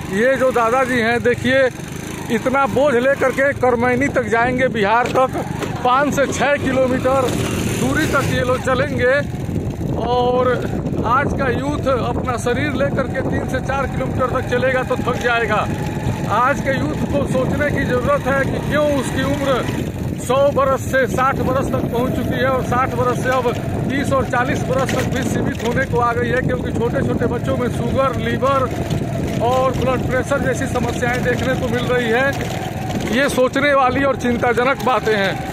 ये जो दादाजी हैं देखिए इतना बोझ लेकर के करमैनी तक जाएंगे, बिहार तक 5 से 6 किलोमीटर दूरी तक ये लोग चलेंगे। और आज का यूथ अपना शरीर लेकर के 3 से 4 किलोमीटर तक चलेगा तो थक जाएगा। आज के यूथ को सोचने की जरूरत है कि क्यों उसकी उम्र 100 बरस से 60 बरस तक पहुंच चुकी है और 60 बरस से अब 30 और 40 बरस तक भी सीमित होने को आ गई है, क्योंकि छोटे छोटे बच्चों में शुगर, लीवर और ब्लड प्रेशर जैसी समस्याएं देखने को मिल रही है। ये सोचने वाली और चिंताजनक बातें हैं।